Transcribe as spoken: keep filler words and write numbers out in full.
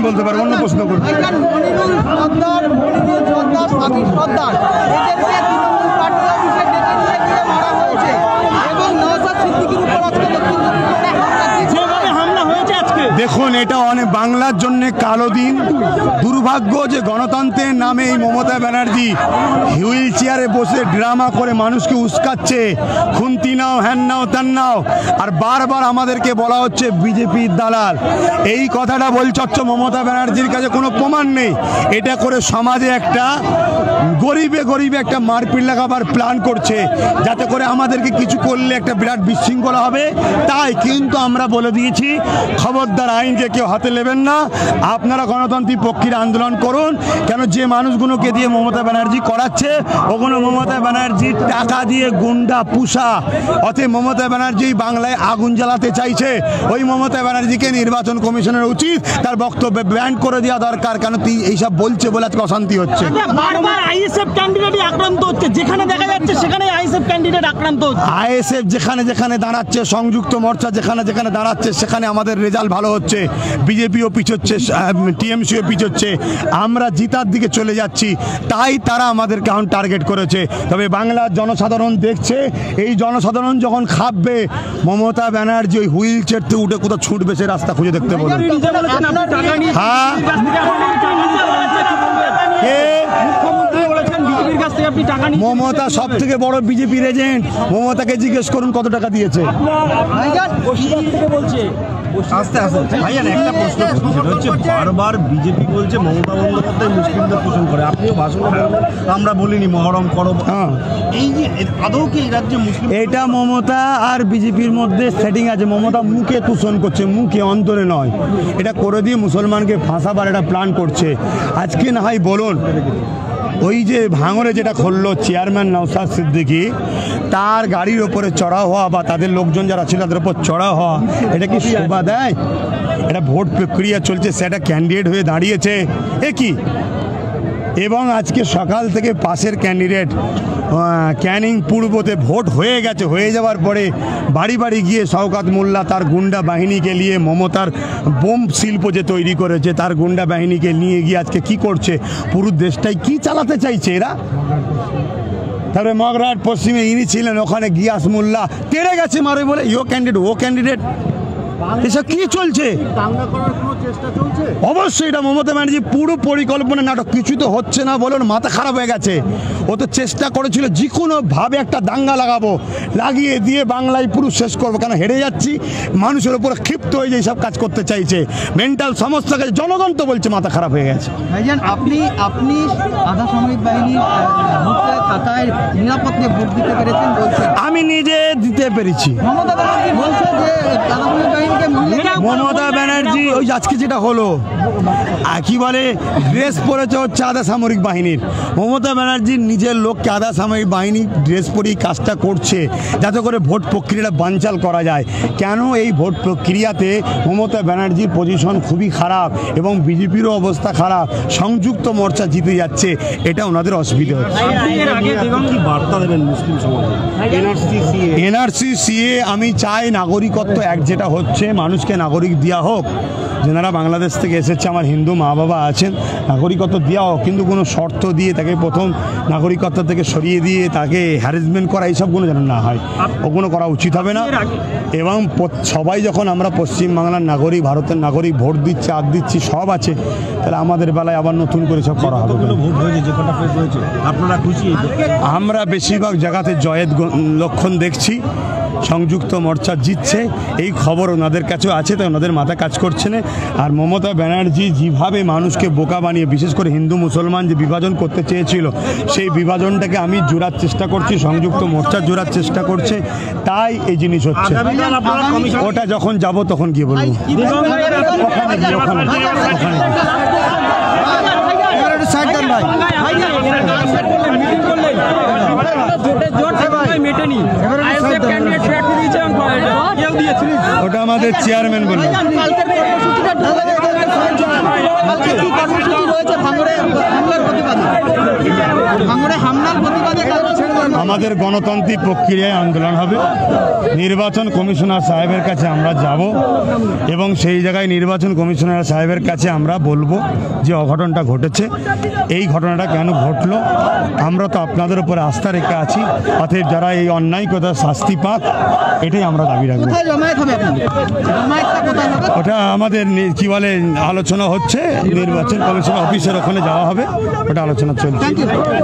বলতে পারবো, অন্য প্রশ্ন করুন। দেখুন, এটা অনেক বাংলার জন্য কালো দিন, দুর্ভাগ্য যে গণতন্ত্রের নামে এই মমতা ব্যানার্জি হুইল চেয়ারে বসে ড্রামা করে মানুষকে উস্কাচ্ছে, খুন্তি নাও, হ্যান নাও, ত্যান নাও, আর বারবার আমাদেরকে বলা হচ্ছে বিজেপির দালাল। এই কথাটা বলছে হচ্ছে মমতা ব্যানার্জির কাছে কোনো প্রমাণ নেই। এটা করে সমাজে একটা গরিবে গরিবে একটা মারপিট লাগাবার প্ল্যান করছে, যাতে করে আমাদেরকে কিছু করলে একটা বিরাট বিশৃঙ্খলা হবে। তাই কিন্তু আমরা বলে দিয়েছি, খবরদার আইনকে কেউ হাতে নেবেন না, আপনারা গণতান্ত্রিক পক্ষের আন্দোলন করুন। কেন যে মানুষগুলোকে দিয়ে মমতা ব্যানার্জি করাচ্ছে ওগুলো মমতা ব্যানার্জির টাকা দিয়ে গুন্ডা পুষা, অতএব মমতা ব্যানার্জি বাংলায় আগুন জ্বালাতে চাইছে। ওই মমতা ব্যানার্জিকে নির্বাচন কমিশনের উচিত তার বক্তব্যে ব্যান করে দেওয়া দরকার। কেন তুই এইসব বলছে বলে আজকে অশান্তি হচ্ছে। বারবার আইএসএফ ক্যান্ডিডেট আক্রান্ত হচ্ছে, যেখানে দেখা যাচ্ছে সেখানে আইএসএফ ক্যান্ডিডেট আক্রান্ত হচ্ছে। আইএসএফ যেখানে যেখানে দাঁড়াচ্ছে, সংযুক্ত মোর্চা যেখানে যেখানে দাঁড়াচ্ছে, সেখানে আমাদের রেজাল্ট ভালো হচ্ছে। বিজেপিও পিছোচ্ছে, টিএমসিও পিছোচ্ছে, আমরা জিতার দিকে চলে যাচ্ছি। তাই তারা আমাদেরকে এখন টার্গেট করেছে। তবে বাংলার জনসাধারণ দেখছে, এই জনসাধারণ যখন খাববে মমতা ব্যানার্জি ওই হুইল চেয়ার থেকে উঠে কোথাও ছুটবে সে রাস্তা খুঁজে দেখতে বলুন। হ্যাঁ, মমতা সব থেকে বড় বিজেপির এজেন্ট। মমতাকে জিজ্ঞেস করুন কত টাকা দিয়েছে। আস্তে আস্তে ভাইয়ান একটা প্রশ্ন হচ্ছে, বারবার বিজেপি বলছে মমতা বন্দ্যোপাধ্যায় মুসলিমদের পোষণ করে, আপনিও ভাষণ বলবেন, আমরা বলিনি মহরম করো। হ্যাঁ, এই যে আদৌ কি এই রাজ্যে মুসলিম, এটা মমতা আর বিজেপির মধ্যে সেটিং আছে। মমতা মুখে তুষণ করছে, মুখে, অন্তরে নয়। এটা করে দিয়ে মুসলমানকে ফাঁসাবার একটা প্ল্যান করছে। আজকে না হয় বলুন, ওই যে ভাঙরে যেটা খুললো চেয়ারম্যান নওশাদ সিদ্দিকী, তার গাড়ির ওপরে চড়া হওয়া বা তাদের লোকজন যারা ছিল তাদের ওপর চড়া হওয়া, এটা কি শোভা দেয়? এটা ভোট প্রক্রিয়া চলছে, সেটা ক্যান্ডিডেট হয়ে দাঁড়িয়েছে, এ কি? এবং আজকে সকাল থেকে পাশের ক্যান্ডিডেট ক্যানিং পূর্বতে ভোট হয়ে গেছে, হয়ে যাওয়ার পরে বাড়ি বাড়ি গিয়ে শওকত মোল্লা তার গুন্ডা বাহিনীকে নিয়ে, মমতার বোম শিল্প যে তৈরি করেছে তার গুন্ডা বাহিনীকে নিয়ে গিয়ে আজকে কি করছে? পুরো দেশটাই কি চালাতে চাইছে এরা? তারপরে মগরাট পশ্চিমে ইনি ছিলেন, ওখানে গিয়াস মোল্লা তেড়ে গেছে মারে বলে ইও ক্যান্ডিডেট ও ক্যান্ডিডেট। এসব কি চলছে? অবশ্যই এটা মমতা ব্যানার্জি পুরো পরিকল্পনা নাটক। কিছু তো হচ্ছে না বলুন, মাথা খারাপ হয়ে গেছে। ও তো চেষ্টা করেছিল যে কোনোভাবে একটা দাঙ্গা লাগাবো, লাগিয়ে দিয়ে বাংলায় পুরো শেষ করবো। কেন হেরে যাচ্ছি, মানুষের উপরে ক্ষিপ্ত হয়ে যে সব কাজ করতে চাইছে, মেন্টাল সমস্যা গেছে। জনগণ তো বলছে মাথা খারাপ হয়ে গেছে। ভাইজান, আপনি আপনি আধা সামরিক বাহিনীর খাতায় নিরাপদ নিয়ে ভোট দিতে পেরেছেন বলছেন। আমি নিজে দিতে পেরেছি। মমতা ব্যানার্জি বলছে যে আধা সামরিক বাহিনীকে মমতা ব্যানার্জি ওই আজকে যেটা হলো কি বলে, ড্রেস পরেছে হচ্ছে আধা সামরিক বাহিনীর। মমতা ব্যানার্জির নিজের লোককে আধা সামরিক বাহিনী ড্রেস পরেই কাজটা করছে, যাতে করে ভোট প্রক্রিয়াটা বানচাল করা যায়। কেন এই ভোট প্রক্রিয়াতে মমতা ব্যানার্জির পজিশন খুবই খারাপ এবং বিজেপিরও অবস্থা খারাপ, সংযুক্ত মোর্চা জিতে যাচ্ছে, এটা ওনাদের অসুবিধা হচ্ছে। কি বার্তা দেবেন মুসলিম সমাজে? এনআরসি সিএ এনআরসি সিএ আমি চাই নাগরিকত্ব এক যেটা হচ্ছে, মানুষকে নাগরিক দেওয়া হোক। যারা বাংলাদেশ থেকে এসেছে, আমার হিন্দু মা বাবা আছেন, নাগরিকত্ব দেওয়া হোক, কিন্তু কোনো শর্ত দিয়ে তাকে প্রথম নাগরিকত্ব থেকে সরিয়ে দিয়ে তাকে হ্যারাসমেন্ট করা এইসবগুলো যেন না হয়, ওগুলো করা উচিত হবে না। এবং সবাই যখন আমরা পশ্চিমবাংলার নাগরিক, ভারতের নাগরিক, ভোট দিচ্ছি, আদ দিচ্ছি, সব আছে, তাহলে আমাদের বেলায় আবার নতুন করে সব করা হবে। ভোট হয়েছে, যে কটা ফেজ হয়েছে, আপনারা খুশি? আমরা বেশিরভাগ জায়গাতে জয়ের লক্ষণ দেখছি, সংযুক্ত মোর্চা জিতছে, এই খবর ওনাদের কাছেও আছে, তাই ওনাদের মাথা কাজ করছে না। আর মমতা ব্যানার্জি যেভাবে মানুষকে বোকা বানিয়ে, বিশেষ করে হিন্দু মুসলমান যে বিভাজন করতে চেয়েছিল, সেই বিভাজনটাকে আমি জোড়ার চেষ্টা করছি, সংযুক্ত মোর্চা জোড়ার চেষ্টা করছে, তাই এই জিনিস হচ্ছে। ওটা যখন যাব তখন গিয়ে বলবো। ওটা আমাদের চেয়ারম্যান বললেন। কালকে কি কর্মসূচি রয়েছে ভাঙড়ে হামলার প্রতিবাদে? ভাঙড়ে হামলার প্রতিবাদে কালকে আমাদের গণতান্ত্রিক প্রক্রিয়ায় আন্দোলন হবে। নির্বাচন কমিশনার সাহেবের কাছে আমরা যাব এবং সেই জায়গায় নির্বাচন কমিশনার সাহেবের কাছে আমরা বলবো যে অঘটনটা ঘটেছে, এই ঘটনাটা কেন ঘটলো। আমরা তো আপনাদের উপরে আস্থা রেখে আছি, অতএব যারা এই অন্যায় কথা শাস্তি পাক, এটাই আমরা দাবি রাখবো। কোথায় জমায়েত হবে আপনাদের? জমায়েতটা কোথায় হবে? ওটা আমাদের নি- কি বলে আলোচনা হচ্ছে, নির্বাচন কমিশন অফিসের ওখানে যাওয়া হবে, ওটা আলোচনা চলছে। Thank you.